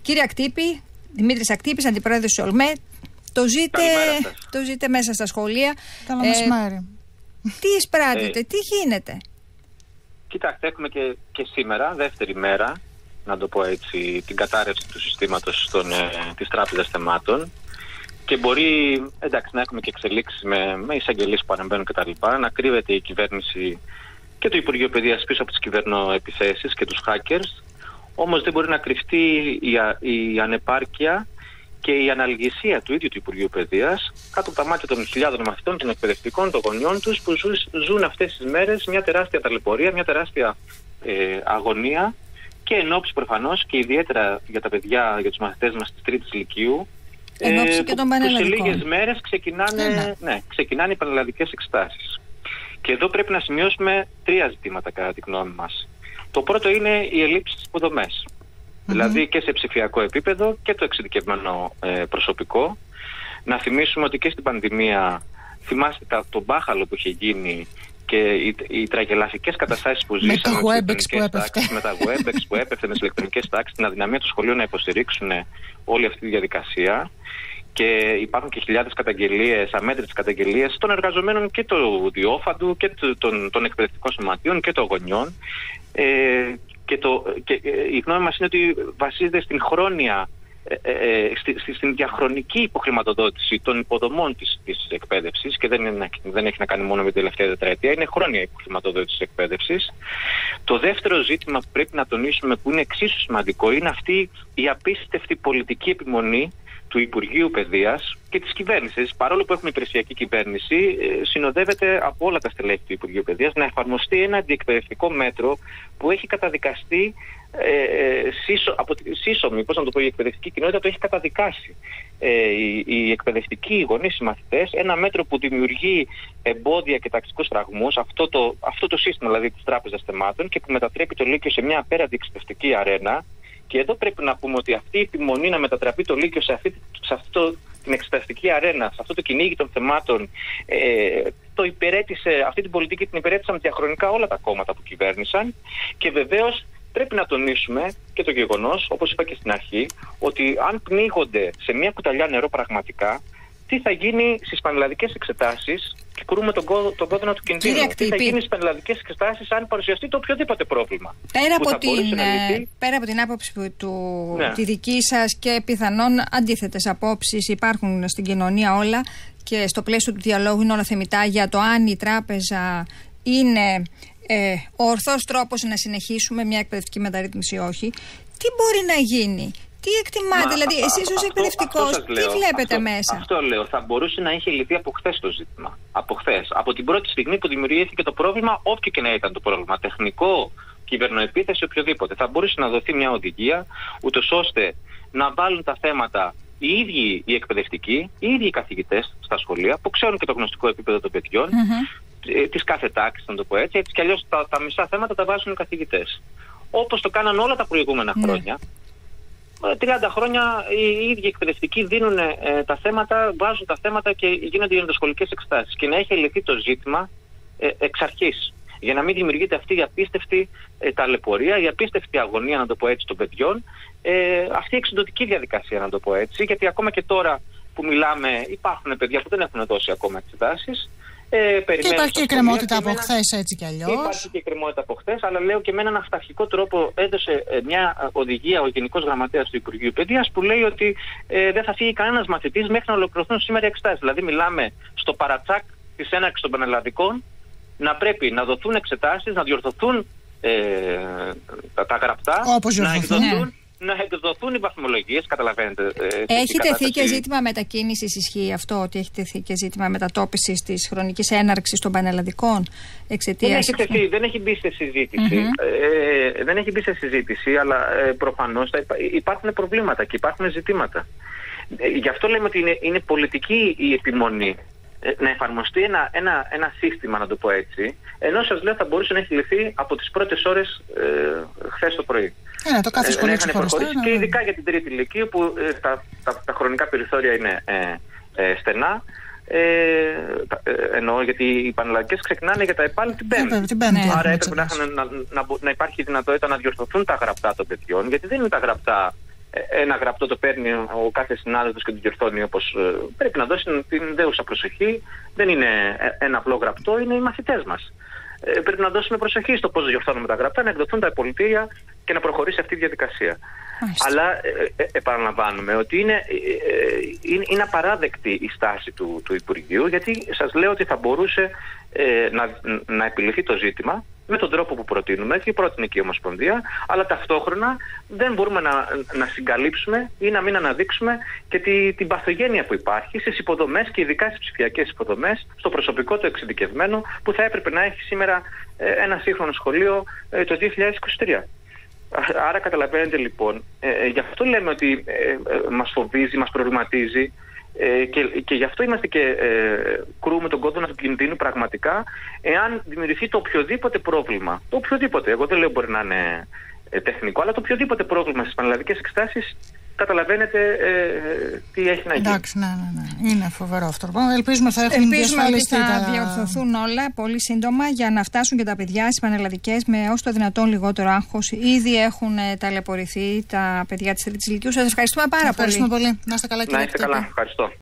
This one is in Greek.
Κύριε Ακτύπη, Δημήτρης Ακτύπης, Αντιπρόεδρος της ΟΛΜΕ, το ζείτε μέσα στα σχολεία. Καλό μεσημέρι. Τι εισπράττετε, τι γίνεται? Κοιτάξτε, έχουμε και σήμερα, δεύτερη μέρα, να το πω έτσι, την κατάρρευση του συστήματος της Τράπεζας Θεμάτων. Και μπορεί, εντάξει, να έχουμε και εξελίξεις με εισαγγελίες που αναμπαίνουν κτλ. Να κρύβεται η κυβέρνηση και το Υπουργείο Παιδείας πίσω από τις κυβερνοεπιθέσεις και τους hackers. Όμως δεν μπορεί να κρυφτεί η ανεπάρκεια και η αναλγησία του ίδιου του Υπουργείου Παιδείας κάτω από τα μάτια των χιλιάδων μαθητών, των εκπαιδευτικών, των γονιών τους, που ζουν αυτές τις μέρες μια τεράστια ταλαιπωρία, μια τεράστια αγωνία, και ενόψει προφανώς και ιδιαίτερα για τα παιδιά, για τους μαθητές μας της τρίτης λυκείου. Και των πανελλαδικών. Σε λίγες μέρες ξεκινάνε οι πανελλαδικές εξετάσεις. Και εδώ πρέπει να σημειώσουμε τρία ζητήματα κατά τη γνώμη μας. Το πρώτο είναι η ελλείψη στις υποδομές. Δηλαδή και σε ψηφιακό επίπεδο και το εξειδικευμένο προσωπικό. Να θυμίσουμε ότι και στην πανδημία, θυμάστε τον μπάχαλο που είχε γίνει και οι τραγελαφικές καταστάσεις που ζήσαμε με τα WebEx που έπεφτε, με τις ηλεκτρονικές τάξεις, την αδυναμία του σχολείου να υποστηρίξουν όλη αυτή τη διαδικασία. Και υπάρχουν και χιλιάδες καταγγελίες, αμέτρητες καταγγελίες των εργαζομένων και του διόφαντου και των εκπαιδευτικών σωματείων και των γονιών. Και η γνώμη μας είναι ότι βασίζεται στην χρόνια, στην διαχρονική υποχρηματοδότηση των υποδομών της εκπαίδευσης, και δεν έχει να κάνει μόνο με την τελευταία τετραετία, είναι χρόνια υποχρηματοδότηση της εκπαίδευσης. Το δεύτερο ζήτημα που πρέπει να τονίσουμε, που είναι εξίσου σημαντικό, είναι αυτή η απίστευτη πολιτική επιμονή του Υπουργείου Παιδείας και της κυβέρνησης, παρόλο που έχουμε υπηρεσιακή κυβέρνηση, συνοδεύεται από όλα τα στελέχη του Υπουργείου Παιδείας να εφαρμοστεί ένα αντιεκπαιδευτικό μέτρο που έχει καταδικαστεί από τη σύσσωμη, πώς να το πω, η εκπαιδευτική κοινότητα το έχει καταδικάσει. Οι εκπαιδευτικοί γονείς, οι μαθητές, ένα μέτρο που δημιουργεί εμπόδια και ταξικούς φραγμούς, αυτό το σύστημα δηλαδή της Τράπεζας Θεμάτων, και που μετατρέπει το Λύκειο σε μια απέραντη εξεταστική αρένα. Και εδώ πρέπει να πούμε ότι αυτή η επιμονή να μετατραπεί το Λύκειο σε την εξεταστική αρένα, σε αυτό το κυνήγι των θεμάτων, αυτή την πολιτική την υπηρέτησαν διαχρονικά όλα τα κόμματα που κυβέρνησαν. Και βεβαίως πρέπει να τονίσουμε και το γεγονός, όπως είπα και στην αρχή, ότι αν πνίγονται σε μια κουταλιά νερό πραγματικά, τι θα γίνει στις πανελλαδικές εξετάσεις, και κρούμε τον κόδωνα του κινδύνου. Τι θα γίνει στις πανελλαδικές εξετάσεις αν παρουσιαστεί το οποιοδήποτε πρόβλημα. Πέρα από την άποψη τη δική σας και πιθανόν αντίθετες απόψεις υπάρχουν στην κοινωνία όλα, και στο πλαίσιο του διαλόγου είναι όλα θεμιτά για το αν η τράπεζα είναι ο ορθός τρόπος να συνεχίσουμε μια εκπαιδευτική μεταρρύθμιση ή όχι. Τι μπορεί να γίνει? Τι εκτιμάτε, δηλαδή εσείς ως εκπαιδευτικός, τι βλέπετε μέσα? Αυτό λέω, θα μπορούσε να είχε λυθεί από χθες το ζήτημα. Από χθες. Από την πρώτη στιγμή που δημιουργήθηκε το πρόβλημα, όποιο και να ήταν το πρόβλημα, τεχνικό, κυβερνοεπίθεση, οποιοδήποτε, θα μπορούσε να δοθεί μια οδηγία, ούτως ώστε να βάλουν τα θέματα οι ίδιοι οι εκπαιδευτικοί, οι ίδιοι οι καθηγητές στα σχολεία, που ξέρουν και το γνωστικό επίπεδο των παιδιών, της κάθε τάξης, να το πω έτσι κι αλλιώς τα μισά θέματα τα βάζουν οι καθηγητές. Όπως το κάναν όλα τα προηγούμενα χρόνια. 30 χρόνια οι ίδιοι εκπαιδευτικοί δίνουν τα θέματα, βάζουν τα θέματα και γίνονται οι ενδοσχολικές εξετάσεις. Και να έχει λυθεί το ζήτημα εξ αρχής. Για να μην δημιουργείται αυτή η απίστευτη ταλαιπωρία, η απίστευτη αγωνία, να το πω έτσι, των παιδιών, αυτή η εξοντωτική διαδικασία, να το πω έτσι. Γιατί ακόμα και τώρα που μιλάμε, υπάρχουν παιδιά που δεν έχουν δώσει ακόμα εξετάσεις. Και υπάρχει και εκκρεμότητα από χθες, έτσι κι αλλιώς. Υπάρχει και εκκρεμότητα από χθες, αλλά λέω και με έναν αυταρχικό τρόπο έδωσε μια οδηγία ο Γενικός Γραμματέας του Υπουργείου Παιδείας, που λέει ότι δεν θα φύγει κανένας μαθητής μέχρι να ολοκληρωθούν σήμερα οι εξετάσεις. Δηλαδή, μιλάμε στο παρατσάκ της έναρξης των πανελλαδικών να πρέπει να δοθούν εξετάσεις, να διορθωθούν τα γραπτά, να εκδοθούν οι βαθμολογίες, καταλαβαίνετε. Έχει τεθεί και ζήτημα μετακίνησης, ισχύει αυτό, ότι έχει τεθεί και ζήτημα μετατόπισης της χρονικής έναρξης των πανελλαδικών εξαιτίας? Δεν έχει μπει σε συζήτηση. Δεν έχει μπει σε συζήτηση, αλλά προφανώς υπάρχουν προβλήματα και υπάρχουν ζητήματα. Γι' αυτό λέμε ότι είναι πολιτική η επιμονή να εφαρμοστεί ένα σύστημα, να το πω έτσι, ενώ σας λέω θα μπορούσε να έχει λυθεί από τις πρώτες ώρες χθες το πρωί. Το κάθε σχολείο ξεχωριστά. Και ειδικά για την τρίτη ηλικία, που τα χρονικά περιθώρια είναι στενά. Εννοώ γιατί οι πανελλαδικές ξεκινάνε για τα ΕΠΑΛ την Πέμπτη. Άρα έπρεπε να υπάρχει δυνατότητα να διορθωθούν τα γραπτά των παιδιών, γιατί δεν είναι τα γραπτά ένα γραπτό το παίρνει ο κάθε συνάδελφος και το διορθώνει όπως πρέπει να δώσει την δέουσα προσοχή. Δεν είναι ένα απλό γραπτό, είναι οι μαθητές μας. Πρέπει να δώσουμε προσοχή στο πώς διορθώνουμε τα γραπτά, να εκδοθούν τα πολιτήρια και να προχωρήσει αυτή η διαδικασία. Αλλά επαναλαμβάνουμε ότι είναι απαράδεκτη η στάση του Υπουργείου, γιατί σας λέω ότι θα μπορούσε να επιληθεί το ζήτημα με τον τρόπο που προτείνουμε και πρότεινε και η Ομοσπονδία, αλλά ταυτόχρονα δεν μπορούμε να συγκαλύψουμε ή να μην αναδείξουμε και την παθογένεια που υπάρχει στις υποδομές και ειδικά στις ψηφιακές υποδομές, στο προσωπικό το εξειδικευμένο που θα έπρεπε να έχει σήμερα ένα σύγχρονο σχολείο το 2023. Άρα καταλαβαίνετε λοιπόν, γι' αυτό λέμε ότι μας φοβίζει, μας προβληματίζει και γι' αυτό είμαστε και κρούμε τον κόδωνα του κινδύνου πραγματικά εάν δημιουργηθεί το οποιοδήποτε πρόβλημα. Το οποιοδήποτε, εγώ δεν λέω μπορεί να είναι τεχνικό, αλλά το οποιοδήποτε πρόβλημα στις πανελλαδικές εξετάσεις, καταλαβαίνετε τι έχει να γίνει. Εντάξει, ναι. Είναι φοβερό αυτό. Ελπίζουμε θα διορθωθούν όλα πολύ σύντομα για να φτάσουν και τα παιδιά στις πανελλαδικές με όσο το δυνατόν λιγότερο άγχος. Ήδη έχουν ταλαιπωρηθεί τα παιδιά της τρίτης ηλικίου. Σας ευχαριστούμε πάρα πολύ. Να είστε καλά, κύριε. Να είστε καλά. Ευχαριστώ.